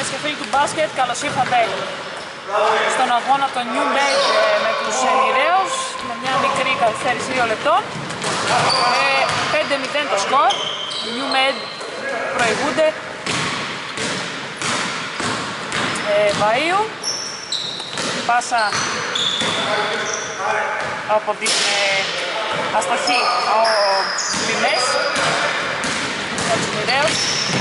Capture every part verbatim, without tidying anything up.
φίλες και φίλοι του μπάσκετ, καλώς ήρθατε στον αγώνα των New Med με τους Μοιραίους με μια μικρή καθυστέρηση δύο λεπτών. πέντε μηδέν το σκορ, οι New Med προηγούνται. ε, Βαΐου, πάσα από την ε, αστοχή ο Λιμές για τους Μοιραίους.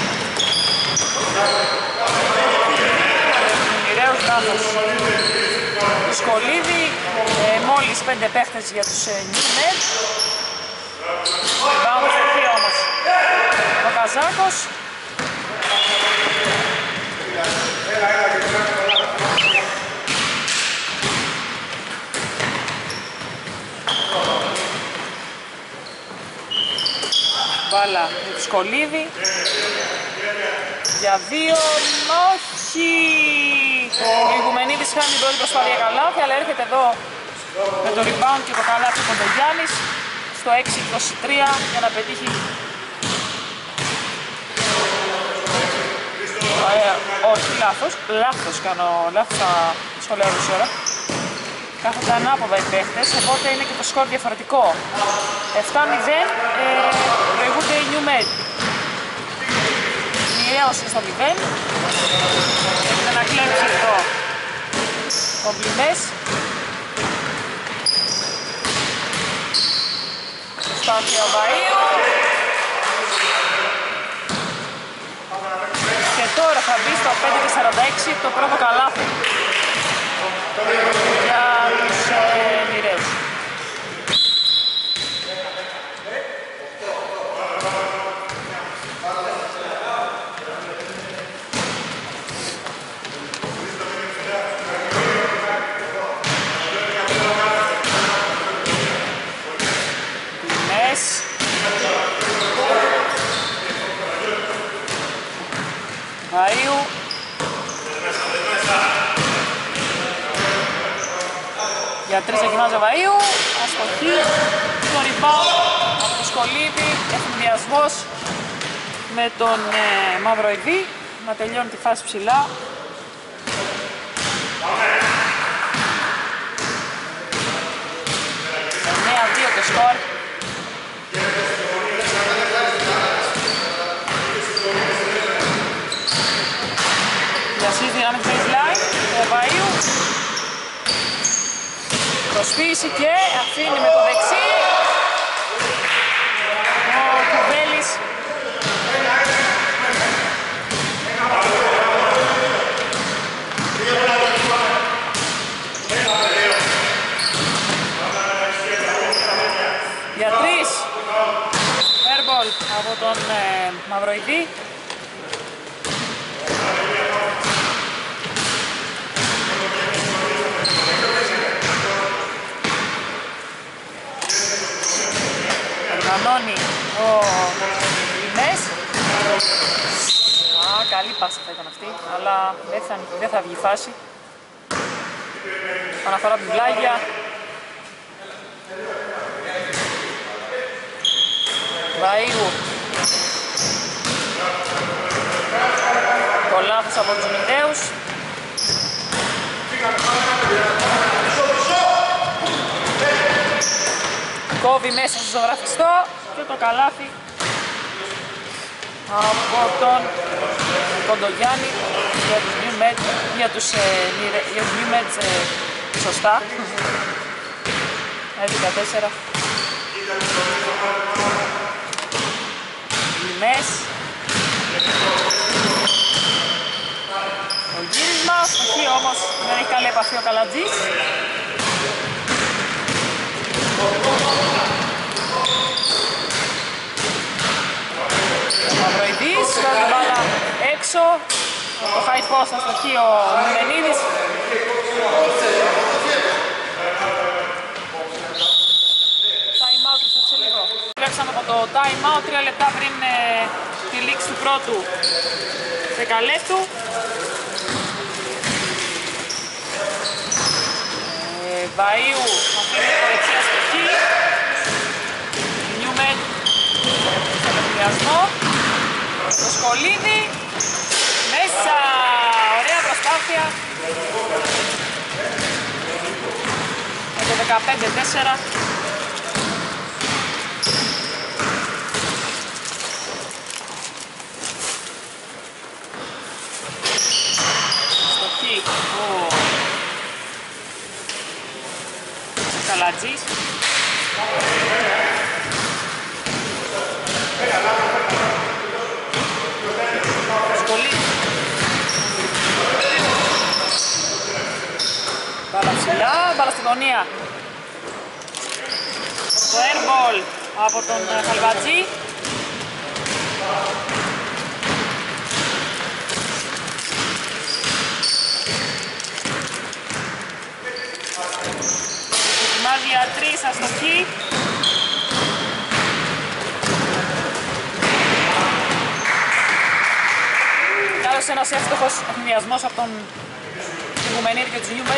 Μοιραίους λάθος Σκολίδη, ε, μόλις πέντε παίχτες για τους ε, New Med. Rebound αστοχή όμως ο Καζάκος. Μπάλα για τους Σκολίδη για δύο, όχι! Ο Ιγουμενίδης χάνει την πρώτη προσπάθεια καλάθι, αλλά έρχεται εδώ με το rebound και το καλάθι από τον Γιάννης στο έξι είκοσι τρία για να πετύχει. Ε, όχι, λάθος, λάθος κάνω, λάθος θα σχολιάζω τόση ώρα. Κάθονται ανάποδα οι παίχτες, οπότε είναι και το σκορ διαφορετικό. επτά μηδέν ε, προηγούνται οι New Med. Μοιραίος είναι στο μηδέν. Έχετε να κλέψει εδώ ο Μπλιμές. Προσπάθεια ο Βαΐου. Και τώρα θα μπει στο πέντε και σαράντα έξι το πρώτο καλάθι για τους ε, Μοιραίους. Βαΐου. Για τρεις εκκινάζει ο Βαΐου, αστοχή, το rebound από το Σκολίδη, ευθυνδιασμός με τον ε, Μαυροειδή να τελειώνει τη φάση ψηλά. εννέα δύο το σκορ. Διασύζει δυνάμει του baseline, ο Βαΐου. Προσποίηση και αφήνει με το δεξί. Ο Κουβέλης. Για τρεις. Airball από τον ε, Μαυροειδή. Οργανώνει ο Λιμές. Α, καλή πάσα θα ήταν αυτή, αλλά δεν θα, δεν θα βγει φάση. Αναφορά από την πλάγια. Βαΐου. Το λάθος από τους Μοιραίους. Κόβει μέσα στο ζωγραφιστό και το καλάθι από τον Κοντογιάννη για τους New Med, για τους, ε, για τους New Med ε, σωστά. έντεκα τέσσερα. Λιμές. Το γύρισμα, στοχή όμως δεν έχει καλή επαφή ο Καλατζής. Ο Μαυροειδής, βγάζει μπάλα έξω. Το high post θα στοχεί ο Μενίδης. Time out, σε λίγο. Τρέξαμε από το time out, τρία λεπτά πριν ε, τη λήξη του πρώτου δεκαλέπτου. Ε, Βαΐου αφήνει το δεξιά στοχή. New Med στο πεπλιασμό. Το Σκολίδη μέσα. συνέχεια. Με το δεκαπέντε τέσσερα. Στοχή. Oh. Καλατζής. Σκολή. Μπάλα ψηλά, μπάλα στη γωνία. Το airball από τον Χαλβατζή. Ετοιμάζει για τρεις, αστοχή. Άλλος ένας εύστοχος εθνιασμός από τον Ιγουμενίδη και τους Νιούμεν.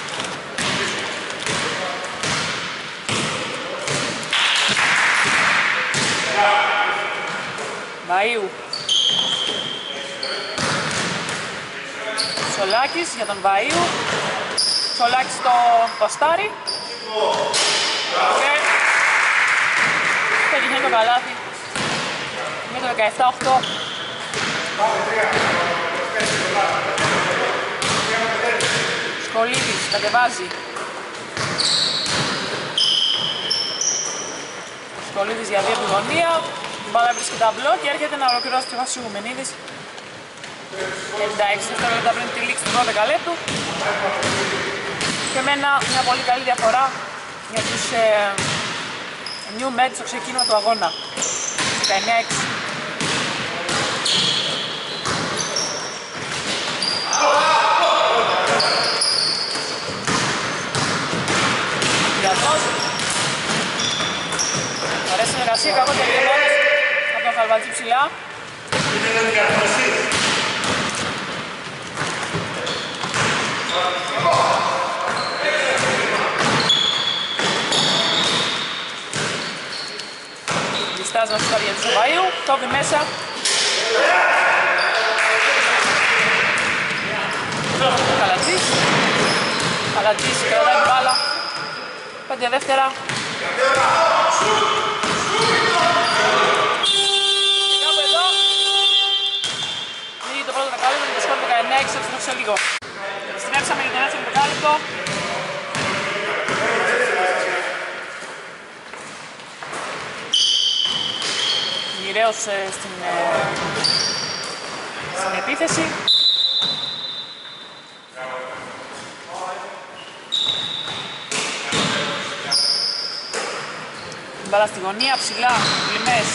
Βαΐου. Σολάκης για τον Βαΐου. Σολάκης στο ποστάρι. Και πετυχαίνει το καλάθι για το δεκαεπτά οκτώ. Σκολίδης κατεβάζει. Σκολίδης για δύο από τη γωνία. Η μπάλα βρίσκει ταμπλό και έρχεται να ολοκληρώσει το Βασίλου Μενίδης. ενενήντα έξι δευτερόλεπτα πριν τη λήξη του δώδεκα λεπτού. Και με ένα, μια πολύ καλή διαφορά για τους ε, New Med στο ξεκίνημα του αγώνα. δεκαεννιά έξι. Ωραία συνεργασία, κακό τελειωμένος από τον Χαλβατζή ψηλά. Διστάζει να σουτάρει για τους Βαΐου, κόβει μέσα. Καλατζής. Καλατζής κρατάει την μπάλα. Πέντε δεύτερα. Και κάπου εδώ λύγει το πρώτο δεκάλεπτο με το σκορ δεκαεννιά έξι, σε λίγο. Στρέψαμε για το δεύτερο δεκάλεπτο. Μοιραίος ε, στην, ε, στην επίθεση. Μπάλα στη γωνία, ψηλά, Λιμές.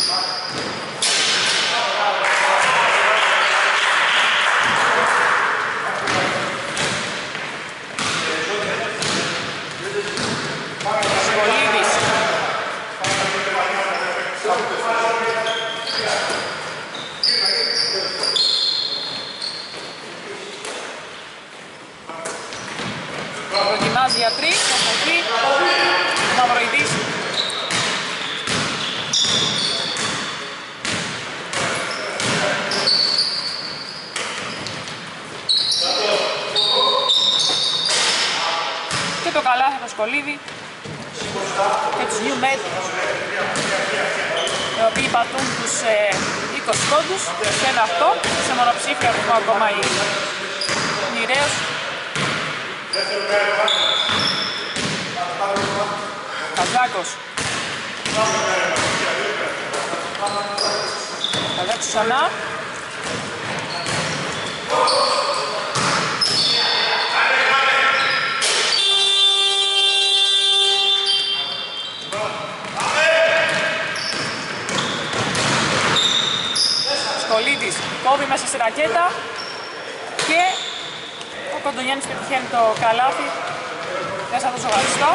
Σκολίδης. Δοκιμάζει για τρεις, αστοχή, Μαυροειδής. Και το καλάθι από το Σκολίδη και τους New Med, οι οποίοι πατούν τους ε, είκοσι πόντους σε ένα αυτό, σε μονοψήφιο αριθμό ακόμα η Μοιραίος. Καζάκος. Καζάκος ξανά. Σκολίδης κόβει μέσα στη ρακέτα και ο Κοντογιάννης πετυχαίνει το καλάθι μέσα από το ζωγαριστό.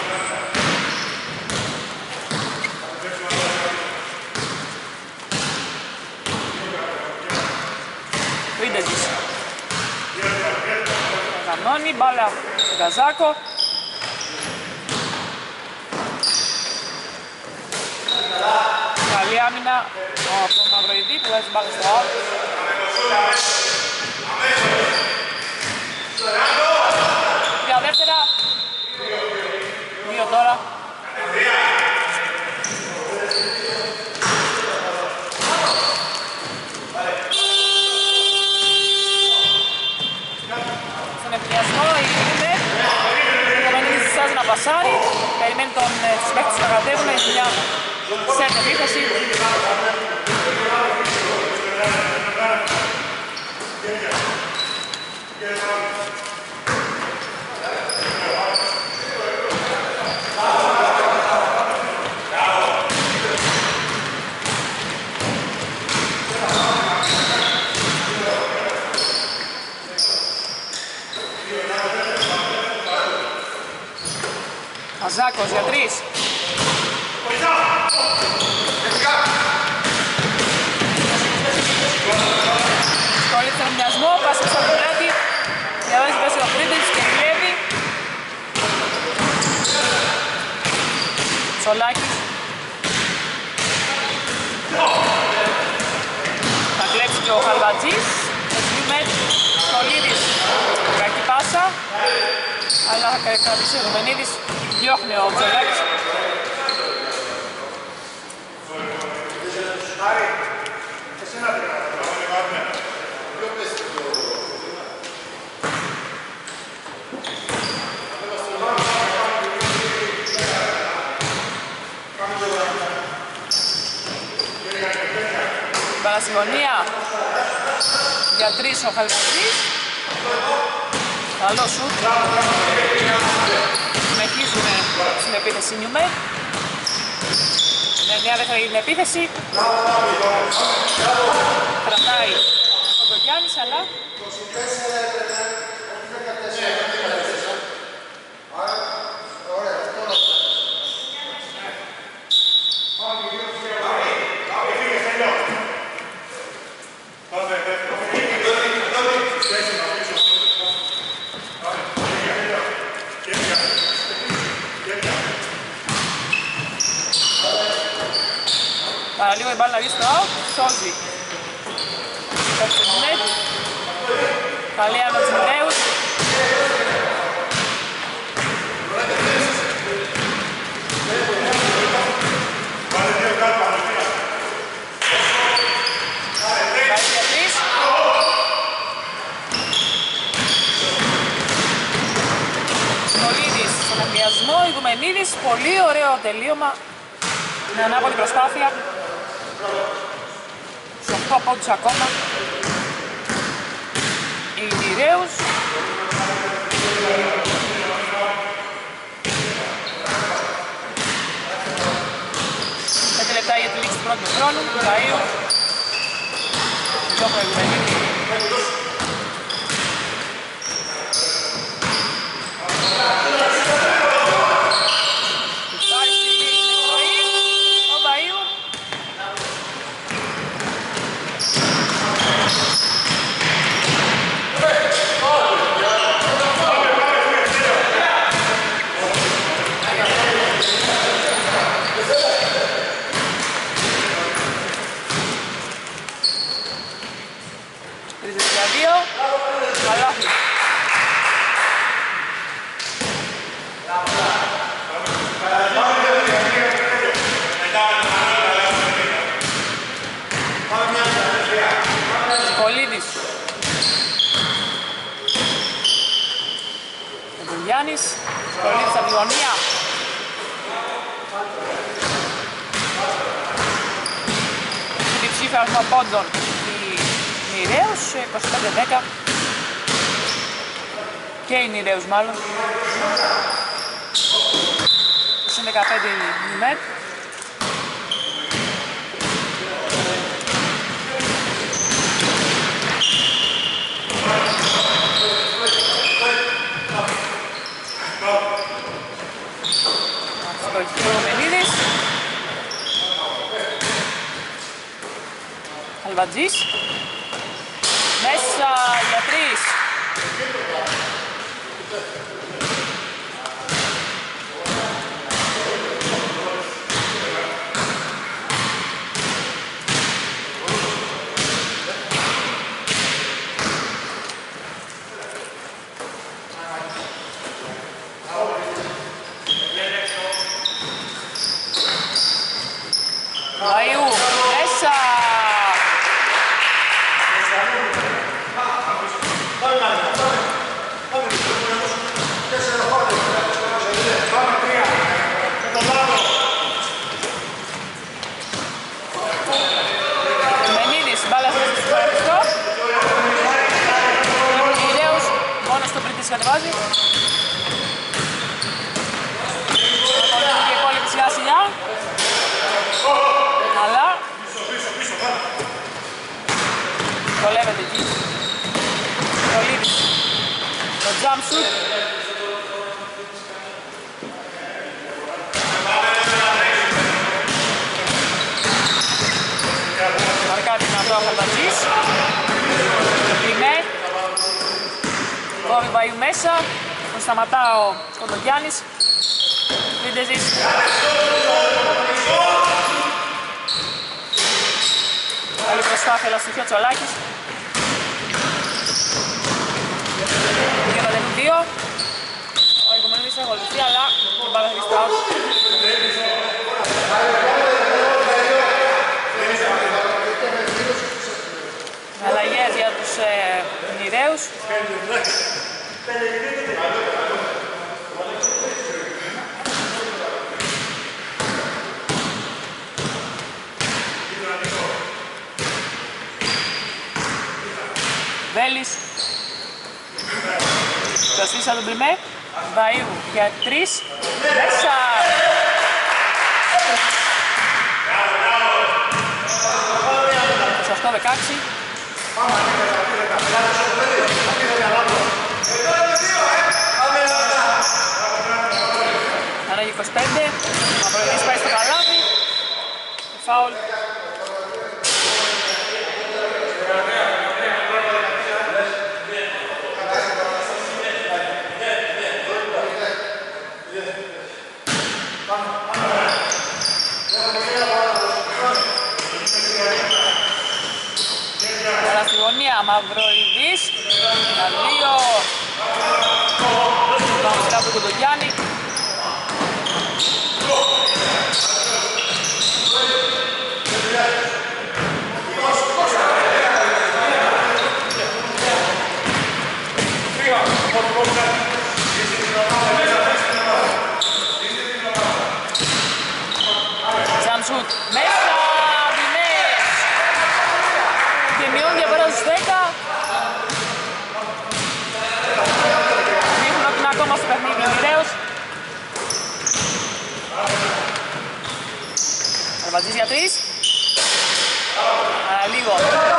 Ρίντεζης κανόνι, μπάλα στον Καζάκο. Καλή άμυνα από τον Μαυροειδή που βάζει μπάλα στο out. πασάρι, περιμένει τον, τους παίκτες να κατέβουν, έχει μια σετ επίθεση. Αζάκος για τρεις. Σκολή στον μοιασμό, πάσα στον πλάτη. Διαβάζει πέσει ο Φρίντελς και κλέβει. Σολάκης. Θα κλέψει και ο Χαλβατζής. Σκολίδης. Κακή πάσα. Αλλά θα κρατήσει ο Δουμενίδης. Διώχνει ο Τζολάκης. Παρασυγωνία για τρεις ο Χαλβατζής. Καλό σουτ. Συνεχίζουμε στην επίθεση Νιουμέρ. Με μια δεύτερη την επίθεση. Κρατάει ο Κοντογιάννης, αλλά παραλίγο η μπάλα να βγει στο out, σώζει. Καλή άνω τους Μουρέους. Βάζει για τρεις. Σκολίδης στον εμβιασμό, Ιδουμενίδης, πολύ ωραίο τελείωμα. Με ανάποδη προσπάθεια. Σε οκτώ πόντους ακόμα. Οι Μοιραίους. Πέντε λεπτά για τη λήξη του πρώτου χρόνου. Καΐου. Διώχνω Ιδουμενίδη. Γιάννης, Σκολίδης από τη γωνία. Την ψήφια αριθμό πόντων οι Μοιραίους, είκοσι πέντε δέκα. Και οι Μοιραίους μάλλον. Συν δεκαπέντε η Νιουμέρ. Ιδουμενίδης. Χαλβατζής. Μέσα για τρεις. Καΐου, μέσα! Καρβαλίδης κατεβάζει. Ακολουθεί και η υπόλοιπη σιγά σιγά. Αλλά βολεύεται εκεί. Καρβαλίδης. Το jump shoot. Μαρκάρει δυνατό ο Χαλβατζής. Πλημέ. Κόβει Βαϊού μέσα. Τον σταματά ο Κοντογιάννης. Βιντεζής. Καλή προσπάθεια στο χιό Τσολάκης. Γίνονται δύο. Ο Οικομονίδης θα ακολουθεί, αλλά δεν πάει να χρηστά out. Αλλαγές για τους ε, Νηραίους. Βέλης. Καστίσα τον Πλημέ. Βαΐου για τρεις. Μέσα. είκοσι οκτώ δεκαέξι. Ανάγει είκοσι πέντε. Μαυροειδής πάει στο καλάθι. Φάουλ. Μαυροειδής, τα δύο πάμε κάτω από τον Γιάννη. Τζαμσούτ μέσα, Μπινές και μειώνει διαφορά στους δέκα. Δείχνουν ότι είναι ακόμα στο παιχνίδι Νηραίος. Αρβατζής για τρεις. Αλλά λίγο.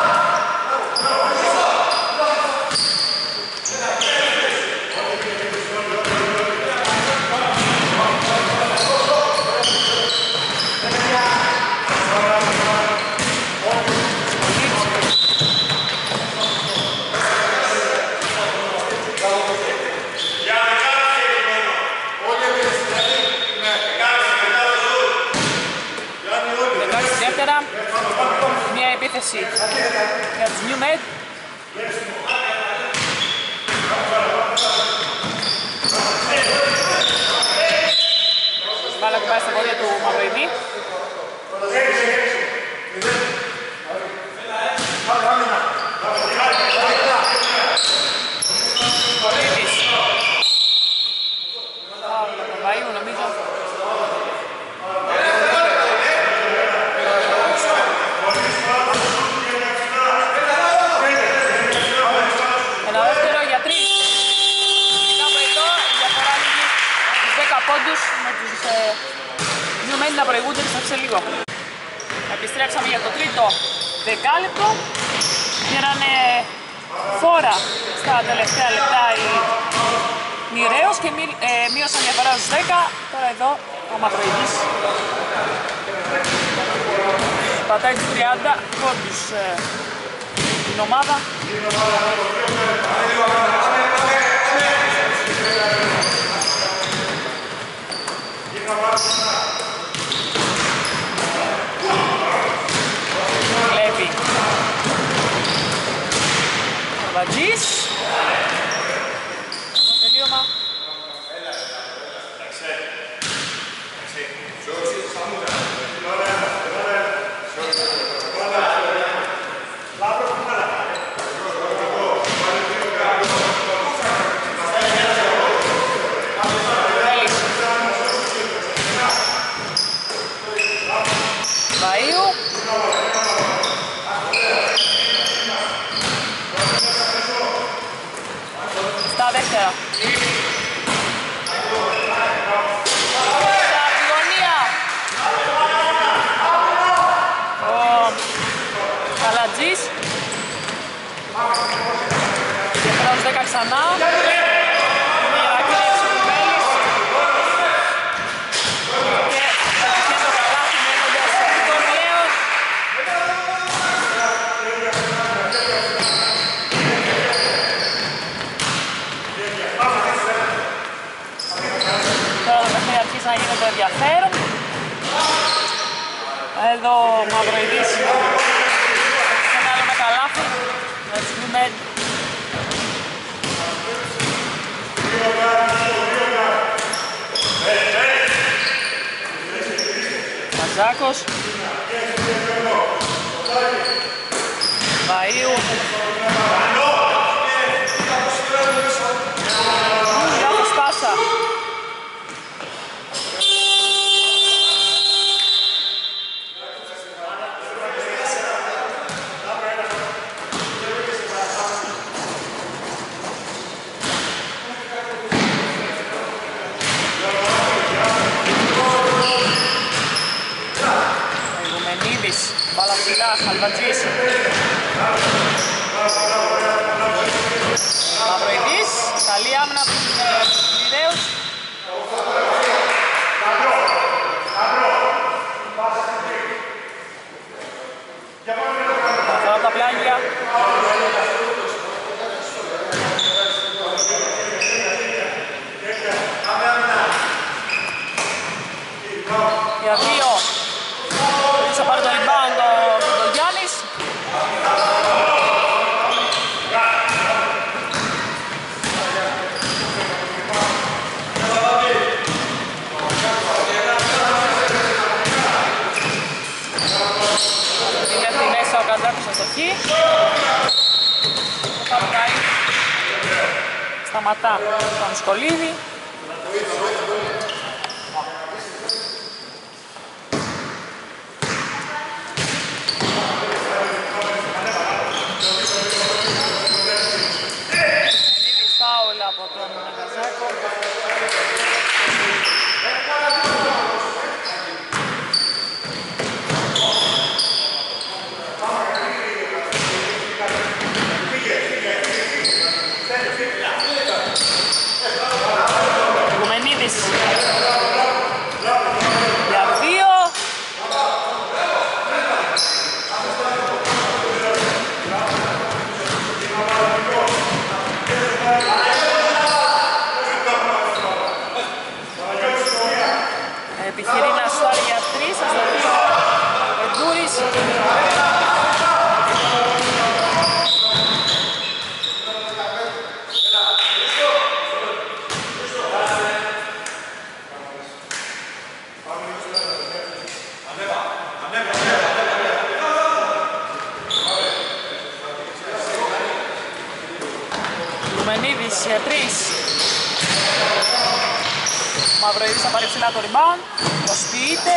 Μια επίθεση για τους New Med. Μπάλα που πάει στα πόδια του Μαυροειδή. Πολίτης. Παύλα τον Βαΐου νομίζω. Πόντους με τους New Med να προηγούνται σε λίγο. Επιστρέψαμε για το τρίτο δεκάλεπτο. Πήρανε φόρα στα τελευταία λεπτά οι Νηραίος και ε, μείωσαν διαφορά στους δέκα. Τώρα εδώ ο Μαυροειδής πατάει τους τριάντα πόντους ε, την ομάδα. Βλέπει ο Βατζής. Το τελείωμα. τέσσερα. Στα τη γωνία. Ο Καλατζής. Και πρώτος δέκα ξανά. Να γίνεται ενδιαφέρον. Εδώ ο Μαυροειδής ένα άλλο με καλάθι με τους Νιουμέντ. Μαζάκος Βαΐου Γιάννης Πάσα. Μπάλα ψηλά, Χαλβατζής. Μαυροειδής, καλή άμυνα από τους Πειραίους. Αφορά τα πλάγια. Για δύο. Θα πάρει το rebound ο Γιάννης. Είναι στη μέσα ο Καντζάκος αστοχή. Το Παπκάι σταματά τον Σκολίδη. Από τον Καζάκο. Οικουμενίδης για δύο. Επιχειρεί να σάρει για τρεις, αστοχή ο Εντούρης. Λουμενίδης για τρεις. Μαυροειδής θα πάρει ψηλά το rebound, προσποιείται.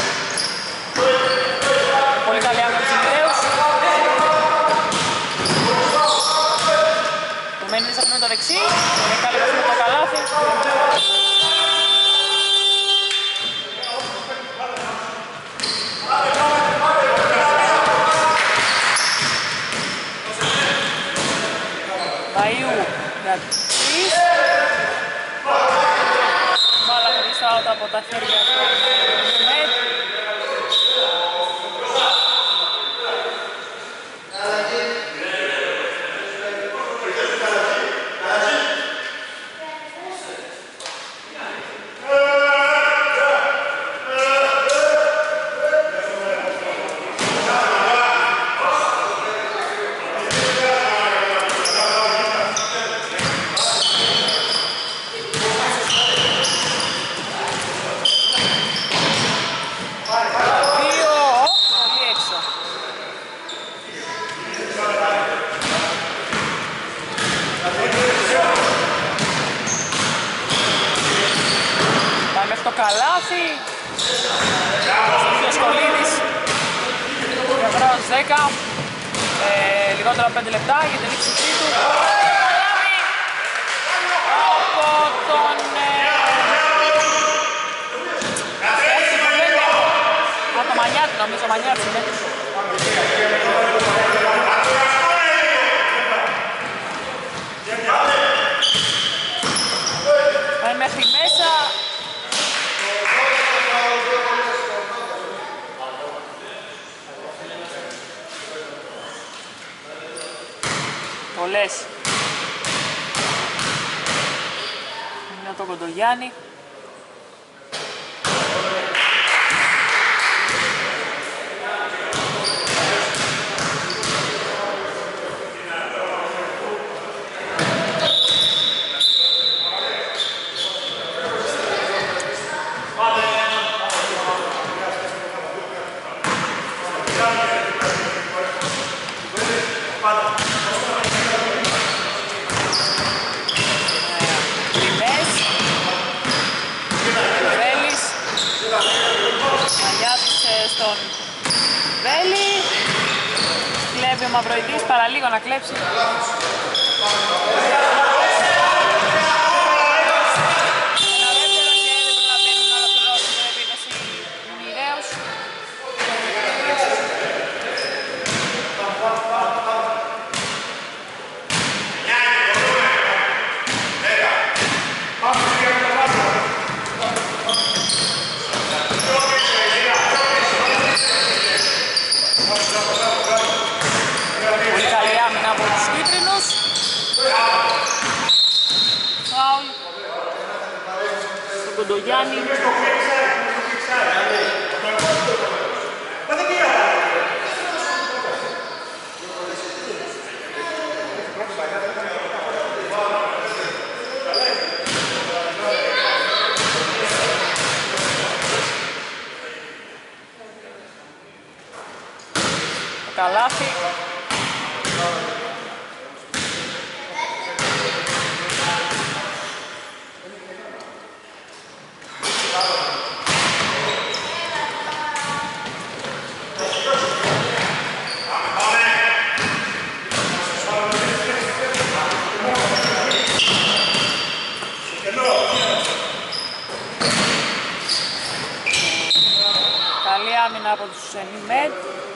Πολύ καλή άμυνα από τους Πειραίους. Λουμενίδης θα το δεξί, είναι καλή επαφή με το καλάθι. Βαΐου για τρεις. Μπάλα χωρίς out από τα χέρια του Νιουμέντ. Το καλάθι. Στοιχείο Σκολίδης. Διαβρός δέκα. Ε, λιγότερο από πέντε λεπτά για την λήξη του. νομίζω, Μανιάτης είναι. Πάει μέχρι μέσα. Πολλές. Είναι το Κοντογιάννη. Κλέβει ο Μαυροϊτής, παραλίγο να κλέψει. Ένα δεύτερο και δεν προλαβαίνουν να ολοκληρώσουν την επίθεση οι Μοιραίους. Πολύ καλή άμυνα από τους κίτρινους. Φάουλ στον Κοντογιάννη. Το καλάθι. Καλή άμυνα από τους Νιμέντ.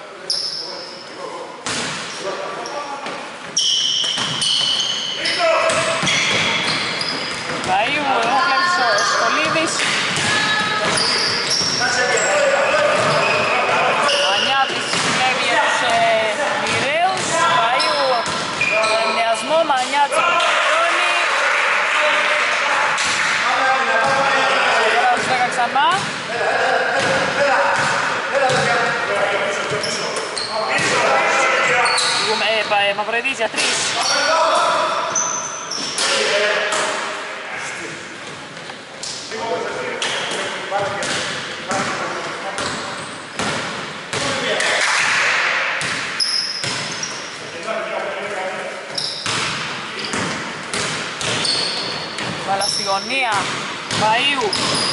Βαΐου, εδώ κλέψει ο Σκολίδης. Μανιάτης κλέβει για τους ε, Μοιραίους. Βαΐου, ενδιασμό, Μανιάτης πληρώνει. Τώρα τους δέκα ξανά. Ε, Μαυροϊτής για τρεις. Βάλα στη γωνία, Βαΐου.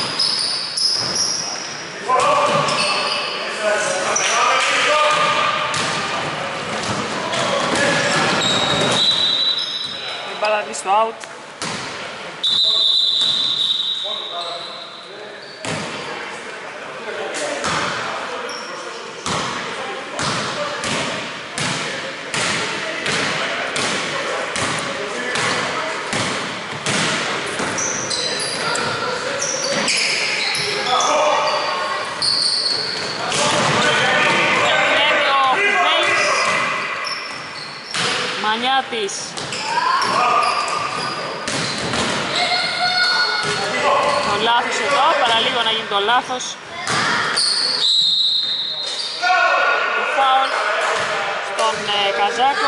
Η μπάλα δει στο out. Μανιάτης. Το λάθος εδώ, παραλίγο να γίνει το λάθος. Το φάουλ στον ε, Καζάκο.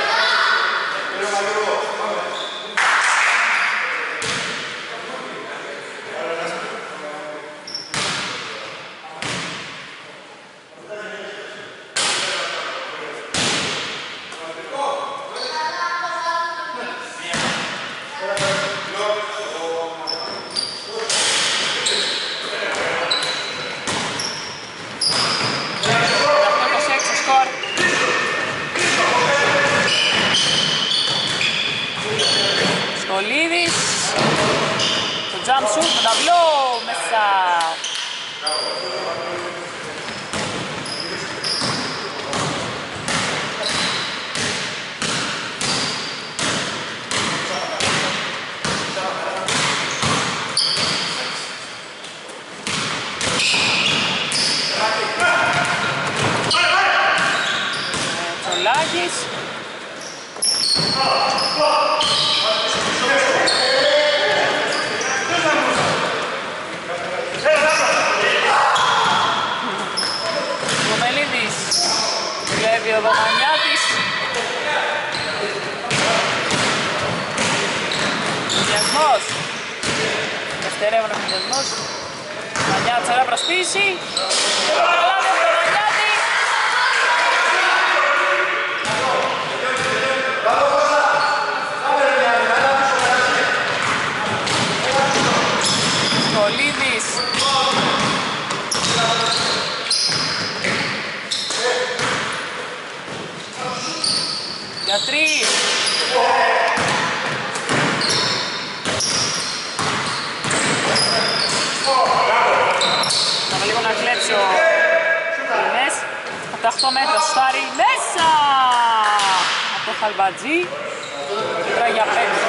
Σκολίδης, το jump shoot, το ταυλό, μέσα. Δευτερεύον εκμηδιασμός. Μανιάτης, ωραία προσποίηση. Και το προλάβει από τον Μανιάτη. Σκολίδης. Για τρεις. Θα λίγο να κλέψει ο Λινές. Από τα οκτώ μέτρα σουτάρει μέσα από το Χαλβατζή. Και τώρα για πέντε.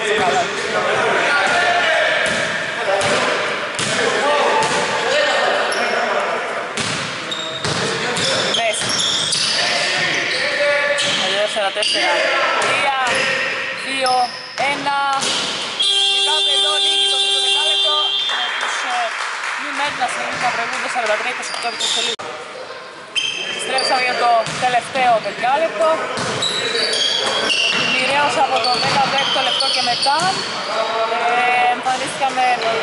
Μέσα. τέσσερα τέσσερα τρία δύο ένα. Και κάπου εδώ λίγη το τρίτο δεκάλεπτο με τους New Med να συνεχίσουν να προηγούνται σαράντα τρία είκοσι οκτώ σελίδες. Επιστρέψαμε για το τελευταίο δεκάλεπτο. Μοιραίως από το δέκατο λεπτό και μετά ε, εμφανίστηκαμε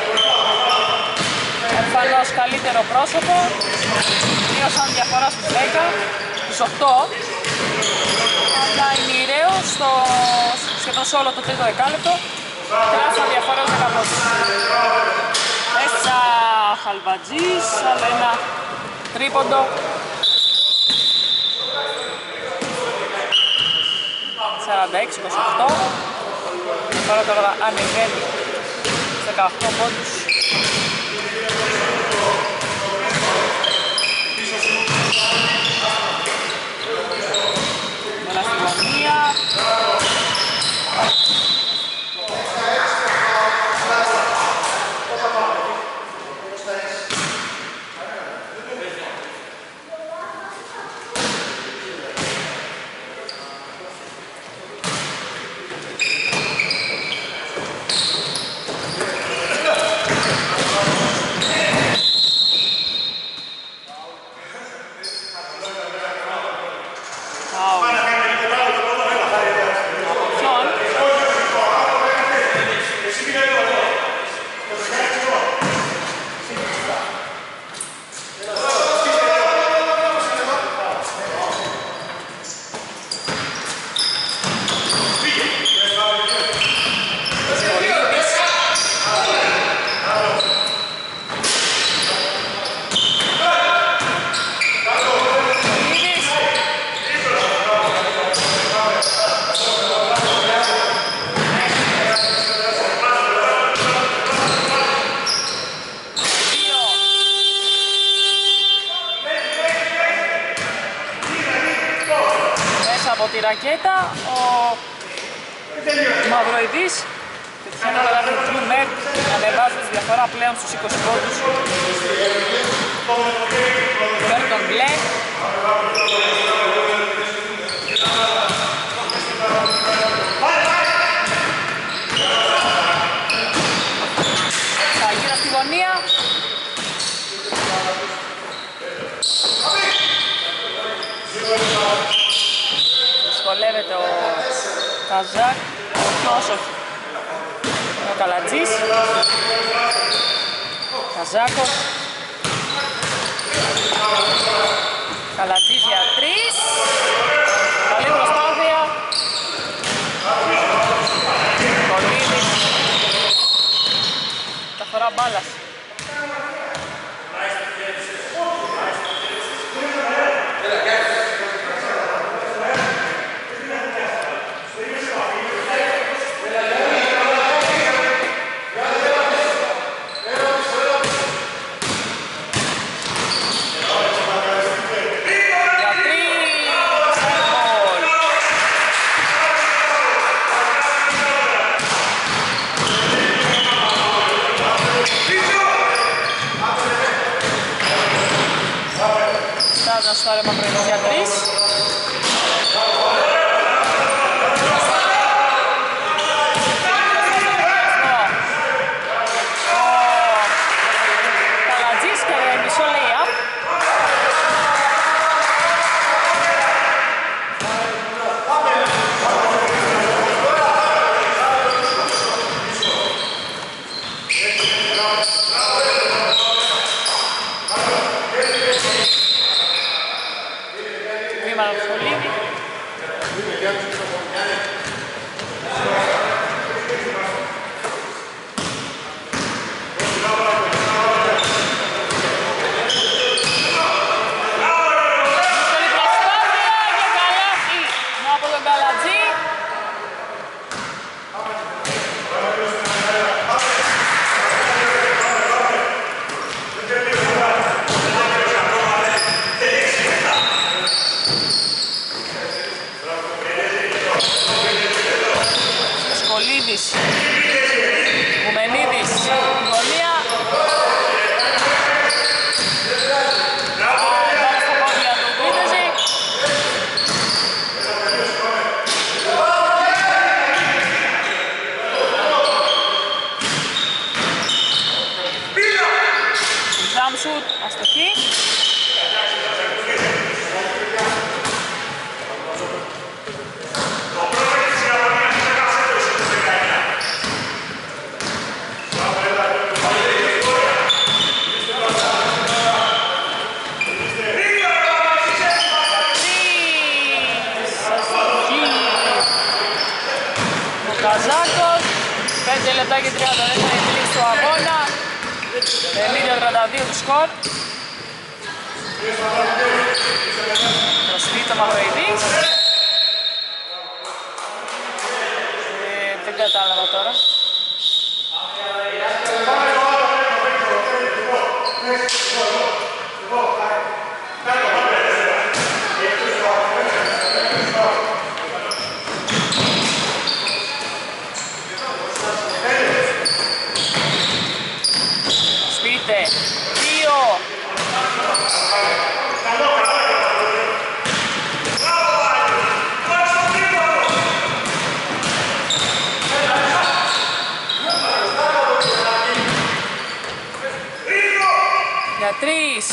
εμφανώς καλύτερο πρόσωπο. Μείωσαν διαφορά στους δέκα, στους οκτώ. Αλλά η Μοιραίος στο σχεδόν σε όλο το τρίτο δεκάλεπτο κράσαν διαφορά ως δέκα πόντους. Μέσα Χαλβατζής, άλλο ένα τρίποντο. σαράντα έξι είκοσι οκτώ. Τώρα τώρα ανεβαίνει δεκαοκτώ πόντους. Μέλα στη γωνία. Από τη ρακέτα ο Μαυροειδής και τους ένα λεπτά του New Med ανεβάζει τη διαφορά πλέον στους είκοσι πόντους. Παίρνει τον μπλε. Θα γύρω στη γωνία. Δυσκολεύεται ο Καζάκ, όχι όσο ο Καλατζής. Καζάκος. Καλατζής για τρεις. Καλή προσπάθεια. Κολίδης. Μεταφορά μπάλας. Να στάρει Μαυροειδής για τρεις. Ο Καλατζής και μισό lay-up. Βουμενίδης, γωνία. Πάρα στα πόδια του Κρίτεζη. Ζάμσουτ, αστοχή. Καζάκος, πέντε λεπτά και τριάντα δεύτερα η λήξη του αγώνα, πενήντα τριάντα δύο του σκορ. Προσφύγει το Μαυροειδής. Ε, δεν κατάλαβα τώρα. Για τρεις.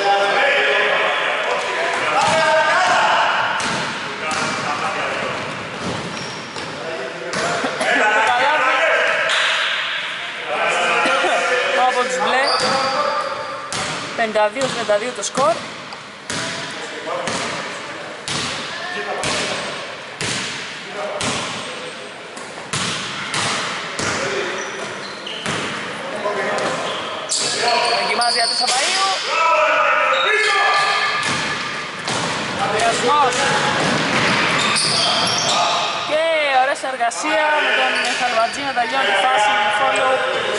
Από τους μπλε. πενήντα δύο τριάντα δύο το σκορ. Δοκιμάζει για τους Αμαΐου. Αδειασμός. Και ωραία συνεργασία με τον Χαλβατζή να τελειώνει τη φάση με follow.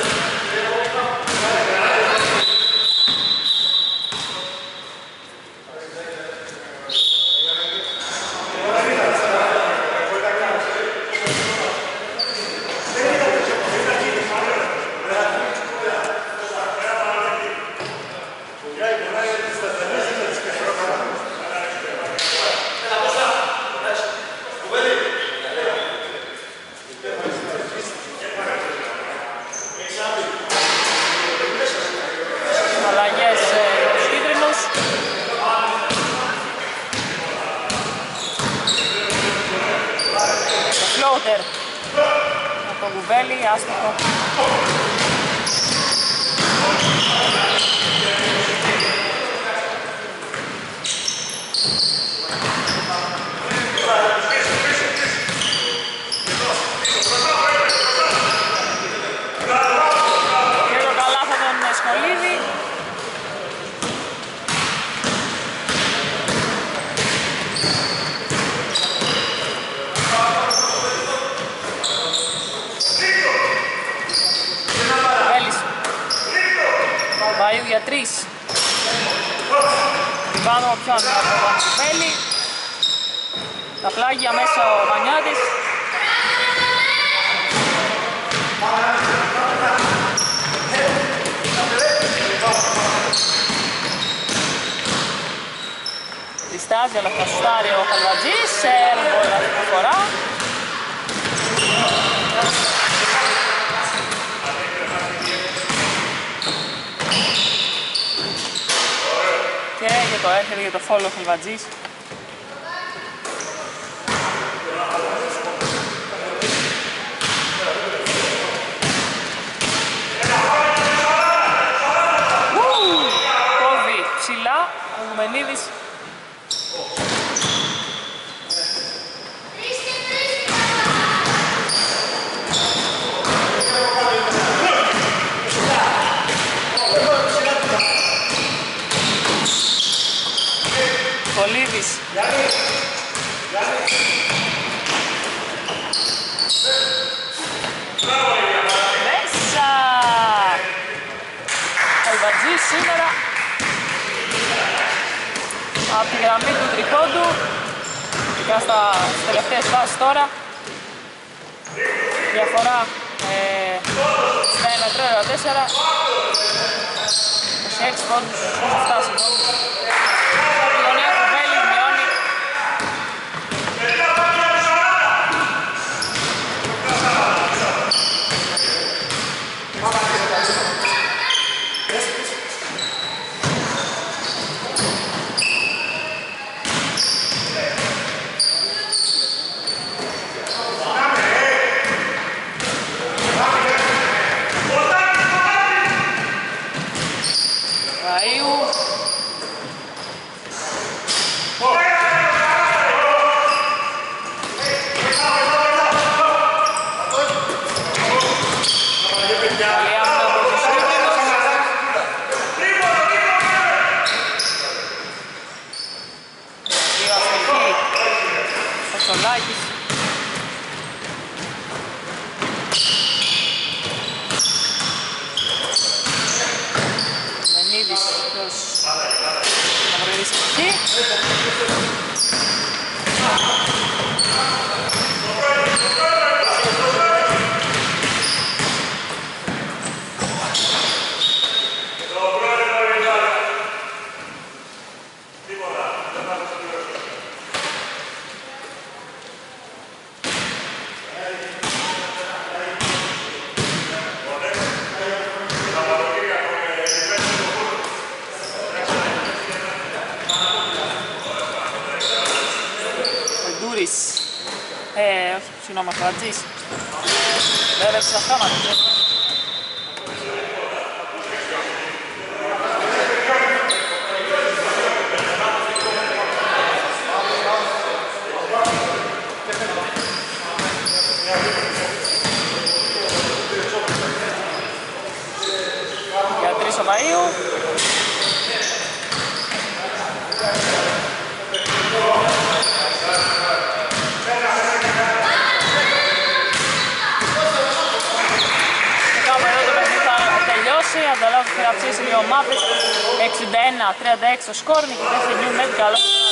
Από το Γουβέλη, άστοχο. Και το καλά θα τον Σκολίδη. Βαΐου για τρεις. Πάνω πιάνει από τον Κουβέλη. Τα πλάγια μέσα ο Βανιάτης. Διστάζει αλλά θα σουτάρει ο Χαλβατζής. Σέρβολα αυτή τη φορά. Και για το έρχεται για το follow ο Χαλβατζής. Κόβει ψηλά ο Γουμενίδης. Κολίδης. Μέσα! Χαλβατζής σήμερα από τη γραμμή του τριπόντου, ειδικά στα τελευταίες φάσεις τώρα, διαφορά Στα ένα τρία τέσσερα. είκοσι έξι πόντους, θα φτάσει πόντους. Από τη γωνία του Βέλη, μειώνει. Ε, όχι, συγγνώμη, Αφρατζής. Δεν έψησα αυτά μας. Για τρεις ο Μαΐου. Ανταλάβει και αυξήσει οι ομάδες εξήντα ένα τριάντα έξι το σκορ, νικητές η New Med, καλό.